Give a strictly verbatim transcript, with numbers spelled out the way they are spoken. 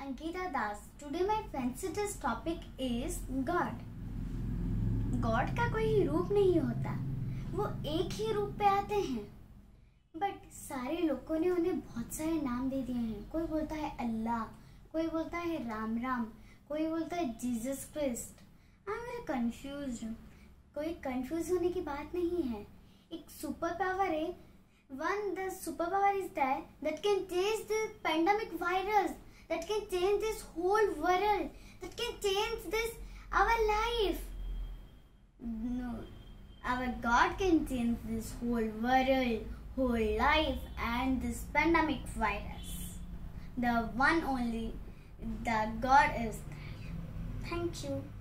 Ankita Das. Today my fancy dress topic is God. God का कोई रूप नहीं होता, वो एक ही रूप पे आते हैं, बट सारे लोगों ने उन्हें बहुत सारे नाम दे दिए हैं. कोई बोलता है अल्लाह, कोई बोलता है राम राम, कोई बोलता है Jesus Christ. I am very confused. कोई कंफ्यूज होने की बात नहीं है. एक सुपर पावर है. One, the superpower is that that can change the pandemic virus, that can change this whole world, that can change this our life. No, our God can change this whole world, whole life, and this pandemic virus. The one only, the God is there. Thank you.